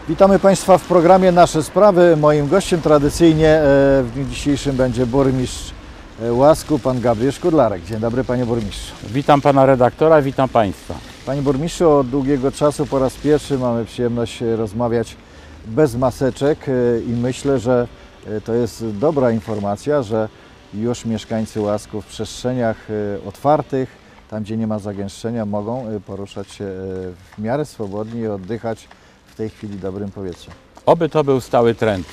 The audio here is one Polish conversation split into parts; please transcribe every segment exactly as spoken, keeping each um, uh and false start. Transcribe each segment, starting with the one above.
Witamy Państwa w programie Nasze Sprawy. Moim gościem tradycyjnie w dniu dzisiejszym będzie burmistrz Łasku, pan Gabriel Szkudlarek. Dzień dobry, panie burmistrzu. Witam pana redaktora, witam państwa. Panie burmistrzu, od długiego czasu po raz pierwszy mamy przyjemność rozmawiać bez maseczek i myślę, że to jest dobra informacja, że już mieszkańcy Łasku w przestrzeniach otwartych, tam gdzie nie ma zagęszczenia, mogą poruszać się w miarę swobodnie i oddychać w tej chwili dobrym powietrzem. Oby to był stały trend.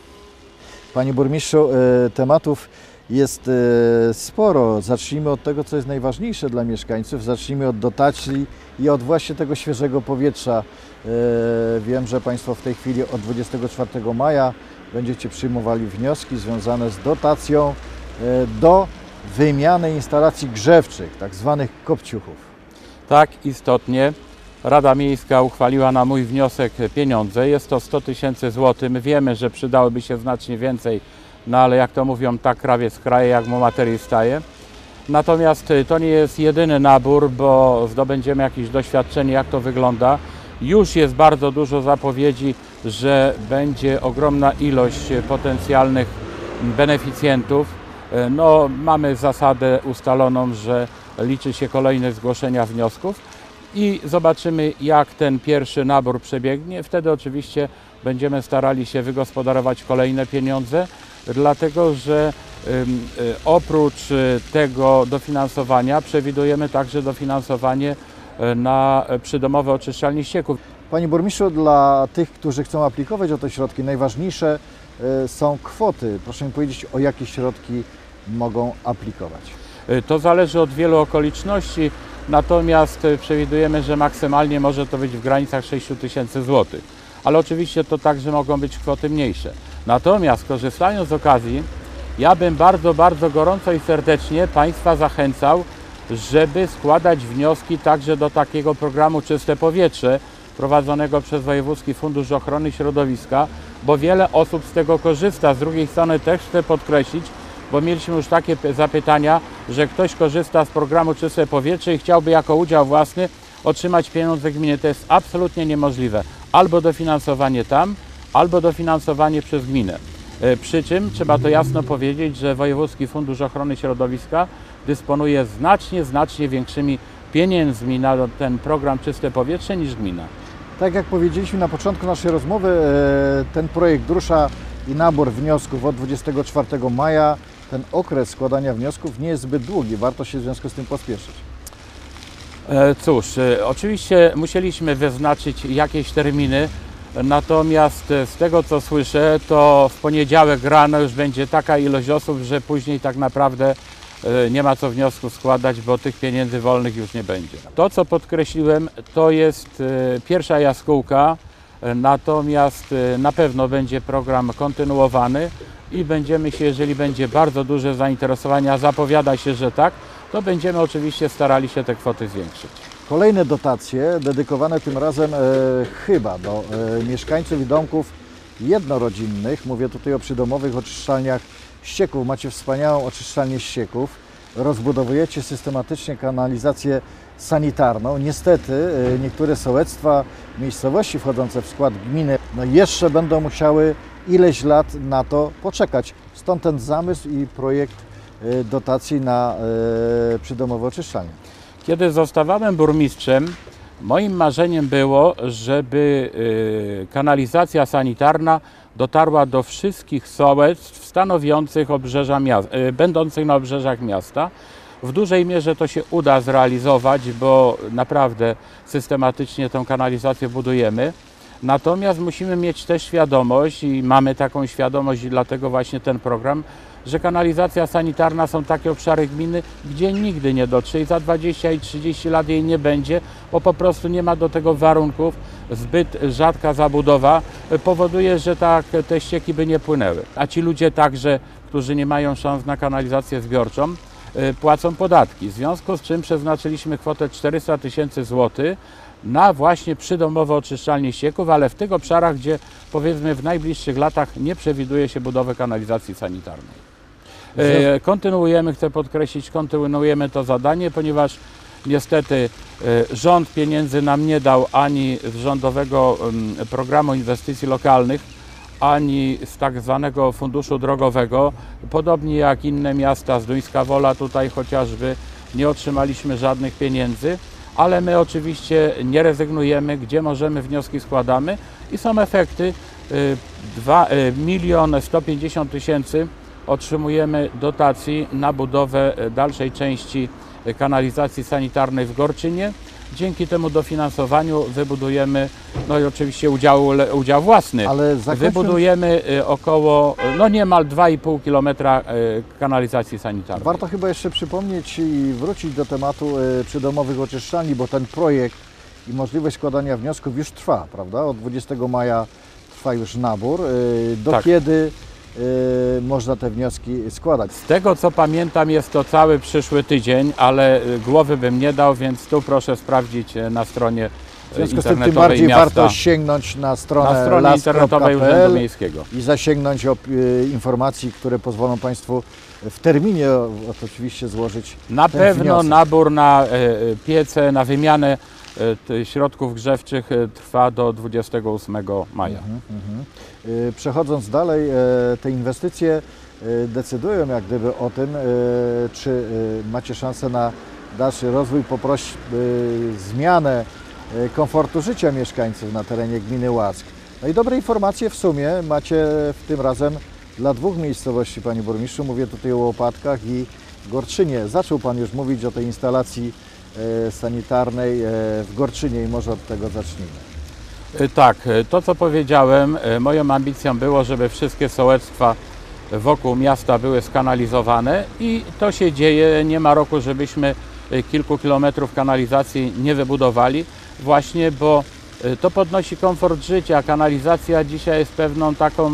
Panie burmistrzu, tematów jest sporo. Zacznijmy od tego, co jest najważniejsze dla mieszkańców. Zacznijmy od dotacji i od właśnie tego świeżego powietrza. Wiem, że Państwo w tej chwili od dwudziestego czwartego maja będziecie przyjmowali wnioski związane z dotacją do wymiany instalacji grzewczych, tak zwanych kopciuchów. Tak, istotnie. Rada Miejska uchwaliła na mój wniosek pieniądze. Jest to sto tysięcy złotych. My wiemy, że przydałoby się znacznie więcej, no ale jak to mówią, tak krawiec kraje, jak mu materii staje. Natomiast to nie jest jedyny nabór, bo zdobędziemy jakieś doświadczenie, jak to wygląda. Już jest bardzo dużo zapowiedzi, że będzie ogromna ilość potencjalnych beneficjentów. No, mamy zasadę ustaloną, że liczy się kolejne zgłoszenia wniosków i zobaczymy, jak ten pierwszy nabór przebiegnie. Wtedy oczywiście będziemy starali się wygospodarować kolejne pieniądze, dlatego że oprócz tego dofinansowania przewidujemy także dofinansowanie na przydomowe oczyszczalnie ścieków. Panie burmistrzu, dla tych, którzy chcą aplikować o te środki, najważniejsze są kwoty. Proszę mi powiedzieć, o jakie środki mogą aplikować. To zależy od wielu okoliczności, natomiast przewidujemy, że maksymalnie może to być w granicach sześciu tysięcy złotych. Ale oczywiście to także mogą być kwoty mniejsze. Natomiast korzystając z okazji, ja bym bardzo, bardzo gorąco i serdecznie Państwa zachęcał, żeby składać wnioski także do takiego programu Czyste Powietrze prowadzonego przez Wojewódzki Fundusz Ochrony Środowiska, bo wiele osób z tego korzysta. Z drugiej strony też chcę podkreślić, bo mieliśmy już takie zapytania, że ktoś korzysta z programu Czyste Powietrze i chciałby jako udział własny otrzymać pieniądze gminy. To jest absolutnie niemożliwe. Albo dofinansowanie tam, albo dofinansowanie przez gminę. Przy czym trzeba to jasno powiedzieć, że Wojewódzki Fundusz Ochrony Środowiska dysponuje znacznie, znacznie większymi pieniędzmi na ten program Czyste Powietrze niż gmina. Tak jak powiedzieliśmy na początku naszej rozmowy, ten projekt rusza i nabór wniosków od dwudziestego czwartego maja. Ten okres składania wniosków nie jest zbyt długi, warto się w związku z tym pospieszyć. Cóż, oczywiście musieliśmy wyznaczyć jakieś terminy, natomiast z tego co słyszę, to w poniedziałek rano już będzie taka ilość osób, że później tak naprawdę nie ma co wniosków składać, bo tych pieniędzy wolnych już nie będzie. To, co podkreśliłem, to jest pierwsza jaskółka, natomiast na pewno będzie program kontynuowany i będziemy się, jeżeli będzie bardzo duże zainteresowanie, a zapowiada się, że tak, to będziemy oczywiście starali się te kwoty zwiększyć. Kolejne dotacje dedykowane tym razem e, chyba do e, mieszkańców i domków jednorodzinnych. Mówię tutaj o przydomowych oczyszczalniach ścieków. Macie wspaniałą oczyszczalnię ścieków. Rozbudowujecie systematycznie kanalizację sanitarną. Niestety e, niektóre sołectwa, miejscowości wchodzące w skład gminy, no jeszcze będą musiały ileś lat na to poczekać. Stąd ten zamysł i projekt e, dotacji na e, przydomowe oczyszczalnie. Kiedy zostawałem burmistrzem, moim marzeniem było, żeby kanalizacja sanitarna dotarła do wszystkich sołectw stanowiących obrzeża miasta, będących na obrzeżach miasta. W dużej mierze to się uda zrealizować, bo naprawdę systematycznie tę kanalizację budujemy. Natomiast musimy mieć też świadomość i mamy taką świadomość i dlatego właśnie ten program, że kanalizacja sanitarna są takie obszary gminy, gdzie nigdy nie dotrze i za dwadzieścia i trzydzieści lat jej nie będzie, bo po prostu nie ma do tego warunków. Zbyt rzadka zabudowa powoduje, że tak te ścieki by nie płynęły. A ci ludzie także, którzy nie mają szans na kanalizację zbiorczą, płacą podatki. W związku z czym przeznaczyliśmy kwotę czterysta tysięcy złotych na właśnie przydomowe oczyszczalnie ścieków, ale w tych obszarach, gdzie powiedzmy w najbliższych latach nie przewiduje się budowy kanalizacji sanitarnej. Kontynuujemy, chcę podkreślić, kontynuujemy to zadanie, ponieważ Niestety rząd pieniędzy nam nie dał ani z rządowego programu inwestycji lokalnych, ani z tak zwanego funduszu drogowego. Podobnie jak inne miasta, Zduńska Wola tutaj chociażby, nie otrzymaliśmy żadnych pieniędzy, ale my oczywiście nie rezygnujemy, gdzie możemy wnioski składamy i są efekty. milion sto pięćdziesiąt tysięcy otrzymujemy dotacji na budowę dalszej części kanalizacji sanitarnej w Gorczynie. Dzięki temu dofinansowaniu wybudujemy, no i oczywiście udział, udział własny, Ale zakończmy- wybudujemy około, no niemal dwa i pół kilometra kanalizacji sanitarnej. Warto chyba jeszcze przypomnieć i wrócić do tematu e, przydomowych oczyszczalni, bo ten projekt i możliwość składania wniosków już trwa, prawda? Od dwudziestego maja trwa już nabór. E, Do Tak. kiedy e, można te wnioski składać? Z tego co pamiętam, jest to cały przyszły tydzień, ale głowy bym nie dał, więc tu proszę sprawdzić na stronie W związku z tym tym internetowej bardziej miasta, warto sięgnąć na stronę, na stronie las internetowej kropka p Urzędu l Miejskiego. i zasięgnąć op- e, informacji, które pozwolą Państwu w terminie o- oczywiście złożyć Na ten pewno wniosek. nabór na e, piece, na wymianę e, t- środków grzewczych e, trwa do dwudziestego ósmego maja. Y, Przechodząc dalej, e, te inwestycje e, decydują jak gdyby o tym, e, czy e, macie szansę na dalszy rozwój, poproś e, zmianę e, komfortu życia mieszkańców na terenie gminy Łask. No i dobre informacje w sumie macie w tym razem dla dwóch miejscowości, Panie Burmistrzu. Mówię tutaj o Łopatkach i Gorczynie. Zaczął Pan już mówić o tej instalacji e, sanitarnej e, w Gorczynie i może od tego zacznijmy. E, Tak, e, to co powiedziałem, e, moją ambicją było, żeby wszystkie sołectwa wokół miasta były skanalizowane i to się dzieje. Nie ma roku, żebyśmy e, kilku kilometrów kanalizacji nie wybudowali, właśnie bo e, to podnosi komfort życia. Kanalizacja dzisiaj jest pewną taką,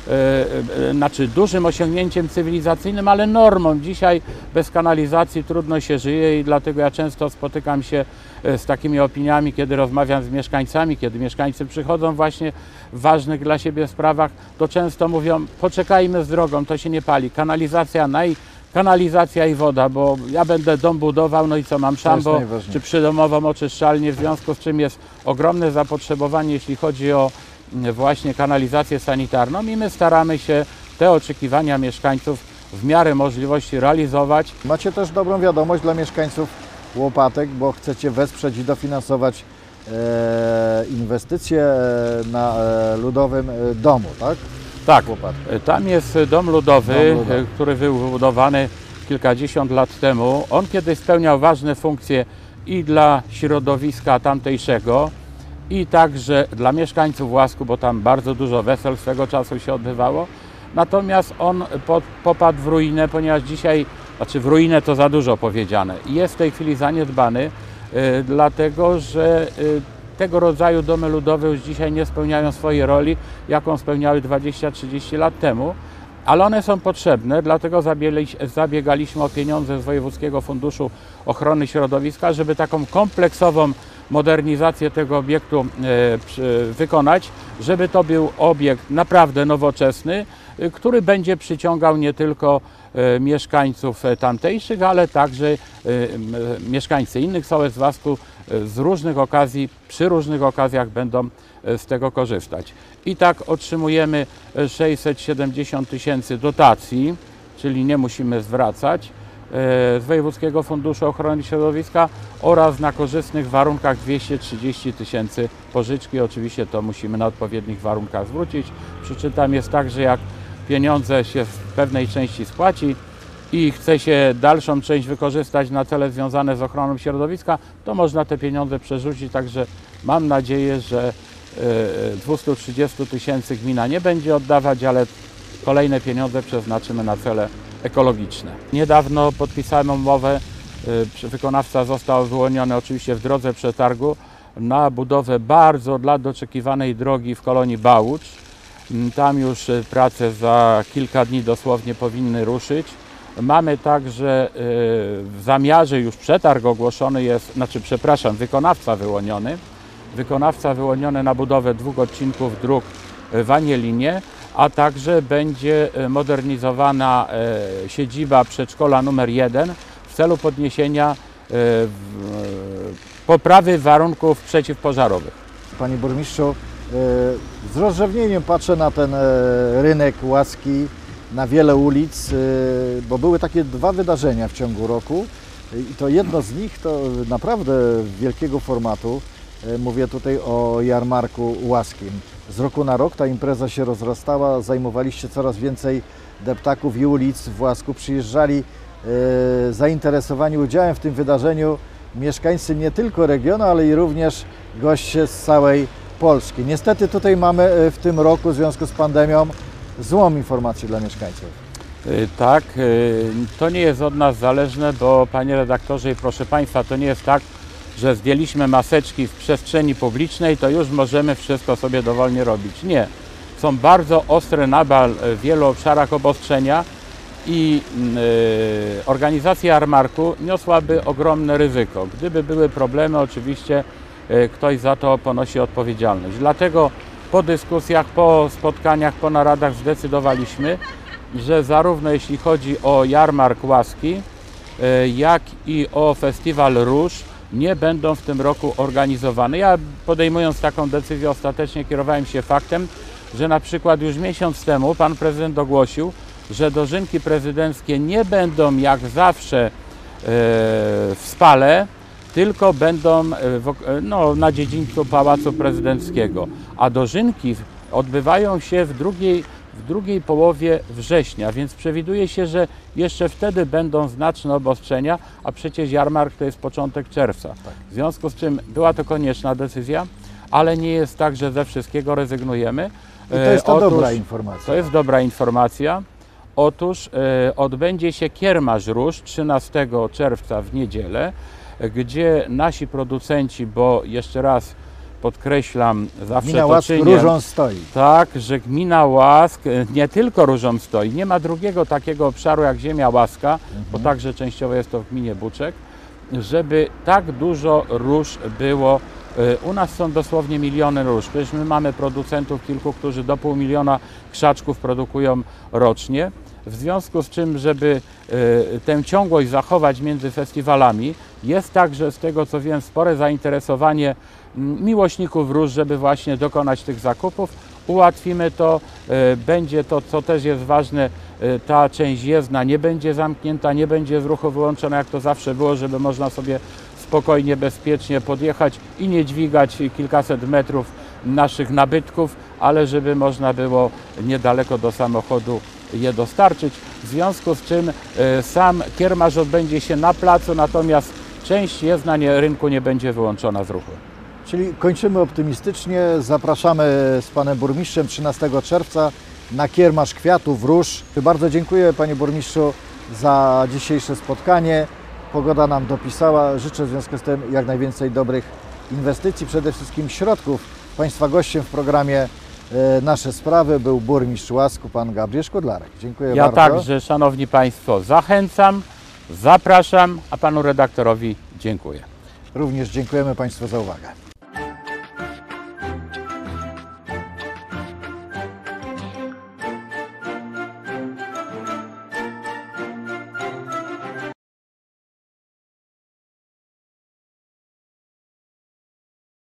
e, e, znaczy dużym osiągnięciem cywilizacyjnym, ale normą. Dzisiaj bez kanalizacji trudno się żyje i dlatego ja często spotykam się e, z takimi opiniami, kiedy rozmawiam z mieszkańcami, kiedy mieszkańcy przychodzą właśnie w ważnych dla siebie sprawach, to często mówią, poczekajmy z drogą, to się nie pali. Kanalizacja, naj, kanalizacja i woda, bo ja będę dom budował, no i co, mam szambo najważniejsze. czy przydomową oczyszczalnię, w związku z czym jest ogromne zapotrzebowanie, jeśli chodzi o mm, właśnie kanalizację sanitarną i my staramy się te oczekiwania mieszkańców w miarę możliwości realizować. Macie też dobrą wiadomość dla mieszkańców Łopatek, bo chcecie wesprzeć i dofinansować e, inwestycje e, na e, ludowym e, domu, tak? Tak, Łopatek. tam jest dom ludowy, Dom ludowy. e, który był wybudowany kilkadziesiąt lat temu. On kiedyś spełniał ważne funkcje i dla środowiska tamtejszego, i także dla mieszkańców Łasku, bo tam bardzo dużo wesel swego czasu się odbywało. Natomiast on pod, popadł w ruinę, ponieważ dzisiaj, znaczy w ruinę to za dużo powiedziane, jest w tej chwili zaniedbany, y, dlatego że y, tego rodzaju domy ludowe już dzisiaj nie spełniają swojej roli, jaką spełniały dwadzieścia trzydzieści lat temu. Ale one są potrzebne, dlatego zabiegaliś- zabiegaliśmy o pieniądze z Wojewódzkiego Funduszu Ochrony Środowiska, żeby taką kompleksową modernizację tego obiektu e, przy- wykonać, żeby to był obiekt naprawdę nowoczesny, e, który będzie przyciągał nie tylko e, mieszkańców e, tamtejszych, ale także e, m, e, mieszkańcy innych sołectw Łasku e, z różnych okazji, przy różnych okazjach będą e, z tego korzystać. I tak otrzymujemy e, sześćset siedemdziesiąt tysięcy dotacji, czyli nie musimy zwracać, z Wojewódzkiego Funduszu Ochrony Środowiska oraz na korzystnych warunkach dwieście trzydzieści tysięcy pożyczki. Oczywiście to musimy na odpowiednich warunkach zwrócić. Przy czym tam jest tak, że jak pieniądze się w pewnej części spłaci i chce się dalszą część wykorzystać na cele związane z ochroną środowiska, to można te pieniądze przerzucić. Także mam nadzieję, że dwieście trzydzieści tysięcy gmina nie będzie oddawać, ale kolejne pieniądze przeznaczymy na cele ekologiczne. Niedawno podpisałem umowę, y, wykonawca został wyłoniony oczywiście w drodze przetargu na budowę bardzo od lat oczekiwanej drogi w Kolonii Bałucz. Mm, Tam już y, prace za kilka dni dosłownie powinny ruszyć. Mamy także y, w zamiarze już przetarg ogłoszony jest, znaczy przepraszam, wykonawca wyłoniony. Wykonawca wyłoniony na budowę dwóch odcinków dróg w Anielinie, a także będzie modernizowana e, siedziba przedszkola numer jeden w celu podniesienia e, w, poprawy warunków przeciwpożarowych. Panie burmistrzu, e, z rozrzewnieniem patrzę na ten e, rynek Łaski, na wiele ulic, e, bo były takie dwa wydarzenia w ciągu roku i to jedno z nich to naprawdę wielkiego formatu. E, Mówię tutaj o jarmarku łaskim. Z roku na rok ta impreza się rozrastała, zajmowaliście coraz więcej deptaków i ulic w Łasku. Przyjeżdżali e, zainteresowani udziałem w tym wydarzeniu mieszkańcy nie tylko regionu, ale i również goście z całej Polski. Niestety tutaj mamy e, w tym roku w związku z pandemią złą informację dla mieszkańców. Y, Tak, y, to nie jest od nas zależne, bo panie redaktorze i proszę państwa, to nie jest tak, że zdjęliśmy maseczki w przestrzeni publicznej, to już możemy wszystko sobie dowolnie robić. Nie. Są bardzo ostre nadal w wielu obszarach obostrzenia i y, organizacja jarmarku niosłaby ogromne ryzyko. Gdyby były problemy, oczywiście y, ktoś za to ponosi odpowiedzialność. Dlatego po dyskusjach, po spotkaniach, po naradach zdecydowaliśmy, że zarówno jeśli chodzi o jarmark Łaski, y, jak i o festiwal Róż nie będą w tym roku organizowane. Ja, podejmując taką decyzję, ostatecznie kierowałem się faktem, że na przykład już miesiąc temu pan prezydent ogłosił, że dożynki prezydenckie nie będą jak zawsze e, w Spale, tylko będą e, w, no, na dziedzińcu Pałacu Prezydenckiego, a dożynki odbywają się w drugiej, w drugiej połowie września, więc przewiduje się, że jeszcze wtedy będą znaczne obostrzenia, a przecież jarmark to jest początek czerwca. W związku z czym była to konieczna decyzja, ale nie jest tak, że ze wszystkiego rezygnujemy. I to jest to Otóż, dobra informacja. To jest dobra informacja. Otóż e, odbędzie się kiermasz Róż trzynastego czerwca w niedzielę, gdzie nasi producenci, bo jeszcze raz podkreślam, zawsze Gmina to Łask czynię, różą stoi. tak, że gmina Łask e, nie tylko różą stoi, nie ma drugiego takiego obszaru jak ziemia łaska, Mhm. bo także częściowo jest to w gminie Buczek, żeby tak dużo róż było. U nas są dosłownie miliony róż. Przecież my mamy producentów kilku, którzy do pół miliona krzaczków produkują rocznie. W związku z czym, żeby y, tę ciągłość zachować między festiwalami, jest także, z tego co wiem, spore zainteresowanie m, miłośników róż, żeby właśnie dokonać tych zakupów. Ułatwimy to, y, będzie to, co też jest ważne, y, ta część jezdna nie będzie zamknięta, nie będzie z ruchu wyłączona, jak to zawsze było, żeby można sobie spokojnie, bezpiecznie podjechać i nie dźwigać kilkaset metrów naszych nabytków, ale żeby można było niedaleko do samochodu je dostarczyć. W związku z czym y, sam kiermasz odbędzie się na placu, natomiast część jezdna nie, rynku nie będzie wyłączona z ruchu. Czyli kończymy optymistycznie. Zapraszamy z panem burmistrzem trzynastego czerwca na kiermasz kwiatów, róż. Bardzo dziękuję panie burmistrzu za dzisiejsze spotkanie. Pogoda nam dopisała. Życzę w związku z tym jak najwięcej dobrych inwestycji, przede wszystkim środków. Państwa gościem w programie e, Nasze Sprawy był burmistrz Łasku, pan Gabriel Szkudlarek. Dziękuję Ja bardzo. także, szanowni państwo, zachęcam, zapraszam, a panu redaktorowi dziękuję. Również dziękujemy państwu za uwagę.